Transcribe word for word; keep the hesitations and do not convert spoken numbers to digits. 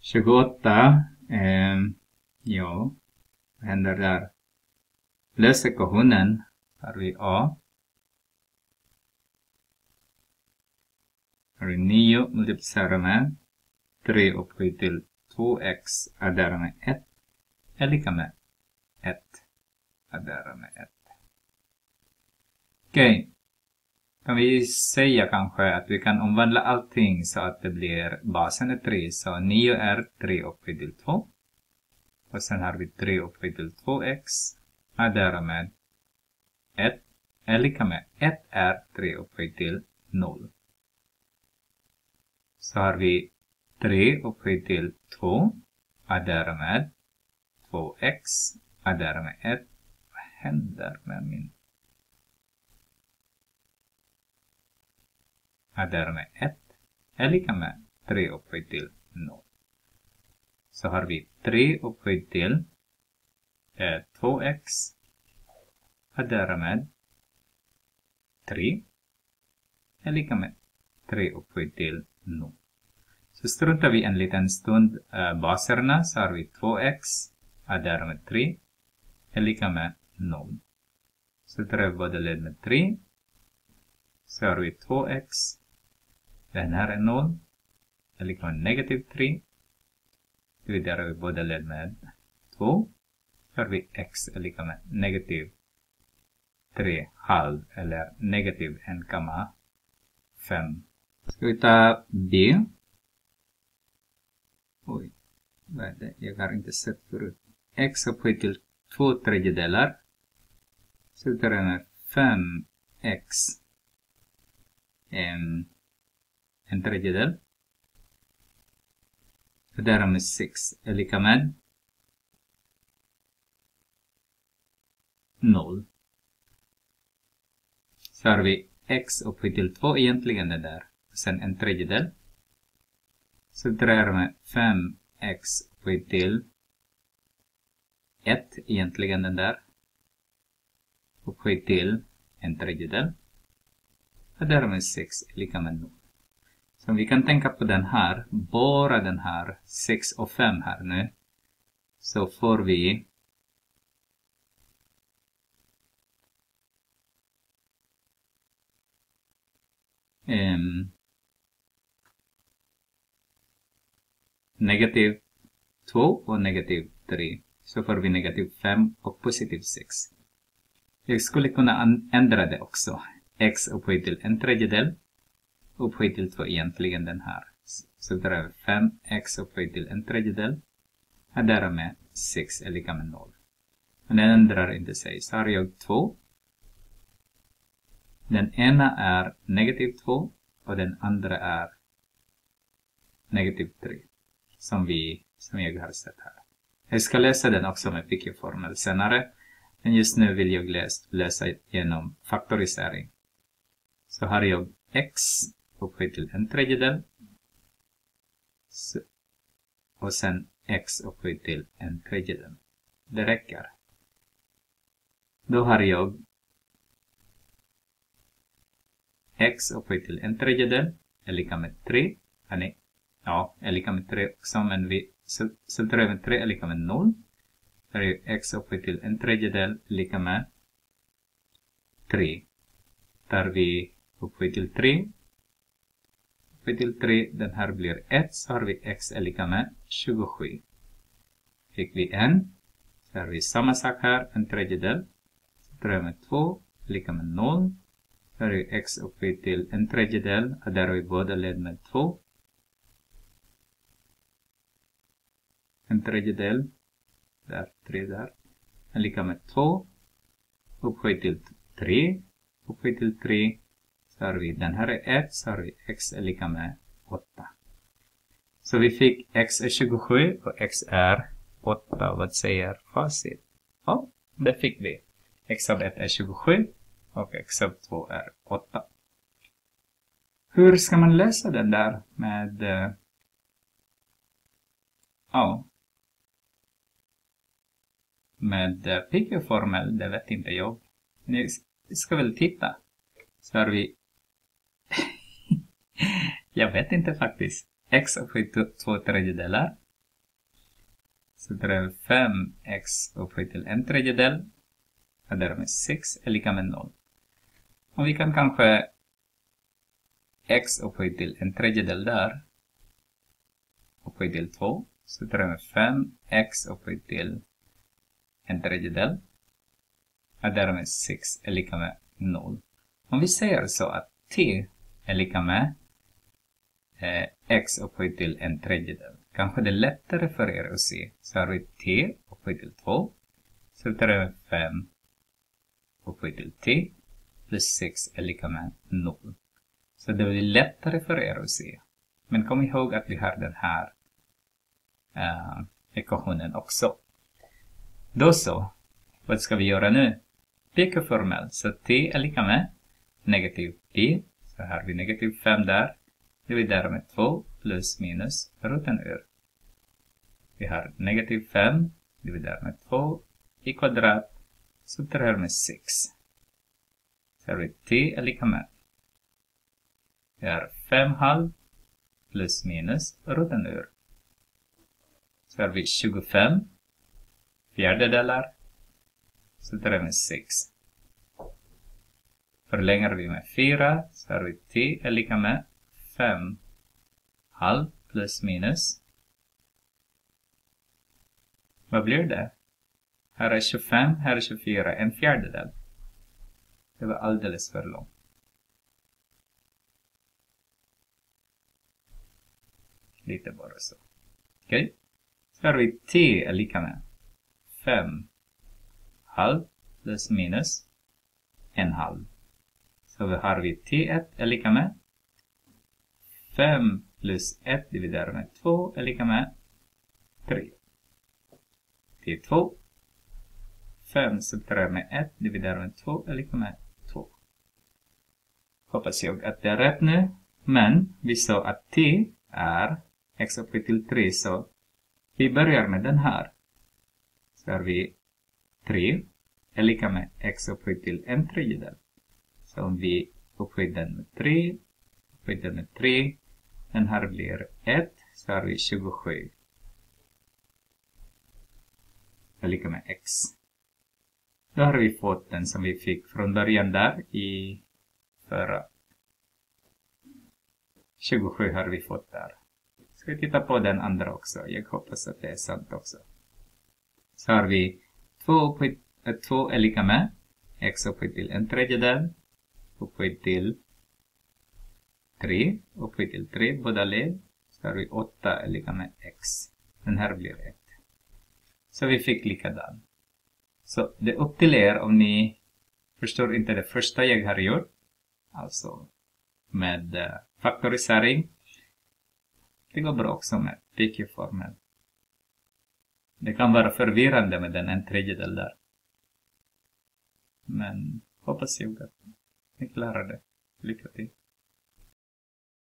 tjugoåtta. Eh, ja, vad händer där? Lös ekvationen. Har vi A. Har vi nio multiplicerar med tre upphöjt till två x adderar med ett är lika med ett adderar med ett. Okej. Okay. Kan vi säga kanske att vi kan omvandla allting så att det blir basen är tre. Så nio är tre upphöjt till två. Och sen har vi tre upphöjt till två x adderar med ett är lika med ett är tre upphöjt till noll. Så har vi tre upphöjt till två adderar med två x adderar med ett. Vad händer med min? Adderar med ett är lika med tre upphöjt till noll. Så har vi tre upphöjt till eh, två x adderar med tre är lika med tre upphöjt till noll. Så struntar vi en liten stund äh, baserna så har vi två x adderar med tre är lika med noll. Så tar vi båda led med tre. Så har vi två x. Den här är noll. Är lika med negativ tre. Dividerar vi båda led med två. Så har vi x är lika med negativ tre halv eller negativ en komma fem. Ska vi ta B? Oj, vad är det? Jag har inte sett förut. X upphöjt till två tredjedelar. Så tar jag med fem x en, en tredjedel. Och där med sex är lika med noll. Så har vi x upphöjt till två egentligen det där. Sen en tredjedel. Så drar jag med fem x upphöjt till ett egentligen den där. Upphöjt till en tredjedel. Och därmed sex är lika med noll. Så om vi kan tänka på den här, bara den här sex och fem här nu. Så får vi um, negativ två och negativ tre. Så får vi negativ fem och positiv sex. Jag skulle kunna ändra det också. X upphöjt till en tredjedel. Upphöjt till två egentligen den här. Så drar vi fem x upphöjt till en tredjedel. Och därmed sex är lika med noll. Men den ändrar inte sig. Så har jag två. Den ena är negativ två. Och den andra är negativ tre. Som, vi, som jag har sett här. Jag ska läsa den också med Picquet-formel senare. Men just nu vill jag läsa, läsa genom faktorisering. Så har jag x upphöjt till en tredjedel. Och sen x upphöjt till en tredjedel. Det räcker. Då har jag x upphöjt till en tredjedel är lika med tre. Nej, ja, är lika med tre också. Men vi så tar vi tre är lika med noll. Där är x upphöjt till en tredjedel lika med tre. Tar vi upphöjt till tre. Upphöjt till tre, den här blir ett. Så har vi x är lika med tjugosju. Fick vi en. Så har vi samma sak här, en tredjedel. Så tar vi med två, lika med noll. Där är x upphöjt till en tredjedel. Och där har vi båda led med två. En tredjedel. Där, tre där. Är lika med två. Upphöjt till tre. Upphöjt till tre. Så har vi, den här är ett. Så har vi x är lika med åtta. Så vi fick x är tjugosju och x är åtta. Vad säger facit? Ja, det fick vi. X av ett är tjugosju och x av två är åtta. Hur ska man lösa den där med... Uh, ja. Med uh, Picquet-formel, det vet inte jag. Ni ska väl titta. Så har vi... jag vet inte faktiskt. X upphöjt till två tredjedelar. Så det är fem x upphöjt till en tredjedel. Och därmed sex är lika med noll. Och vi kan kanske x upphöjt till en tredjedel där. Upphöjt till två. Så det är fem x upphöjt till en tredjedel. Och därmed sex är lika med noll. Om vi säger så att t är lika med eh, x upphöjt till en tredjedel. Kanske det är lättare för er att se. Så har vi t upphöjt till två. Så det är fem upphöjt till t plus sex är lika med noll. Så det blir lättare för er att se. Men kom ihåg att vi har den här uh, ekvationen också. Då så. Vad ska vi göra nu? Peka formel. Så t är lika med negativ pi. Så har vi negativ fem där. Dividerar med två plus minus roten ur. Vi har negativ fem dividerar med två i kvadrat. Så det här med sex. Så har vi t är lika med. Vi har fem halv plus minus roten ur. Så har vi tjugofem fjärdedelar. Så det här med sex. Förlänger vi med fyra så har vi t är lika med fem halv plus minus. Vad blir det? Här är tjugofem, här är tjugofyra, en fjärdedel. Det var alldeles för långt. Lite bara så. Okej. Okay. Så har vi t är lika med fem halv plus minus en halv. Så vi har vi t ett är lika med fem plus ett dividerat med två är lika med tre. t två. fem subtraherat med ett dividerat med två är lika med två. Hoppas jag att det är rätt nu. Men vi sa att t är x upphöjt till tre, så vi börjar med den här. Så har vi tre är lika med x upphöjt till en tredjedel. Så om vi upphöjt den med tre, upphöjt den med tre, den här blir ett, så har vi tjugosju. Är lika med x. Då har vi fått den som vi fick från början där i förra. tjugosju har vi fått där. Ska vi titta på den andra också. Jag hoppas att det är sant också. Så har vi två, två är lika med x upphöjt till en tredjedel. Upphöjt till tre. Upphöjt till tre, båda led. Så har vi åtta är lika med x. Den här blir ett. Så vi fick likadan. Så det är upp till er om ni förstår inte det första jag har gjort. Alltså med uh, faktorisering. Det går bra också med P Q-formel. Det kan vara förvirrande med den en tredjedel där. Men hoppas jag att ni klarar det. Lycka till.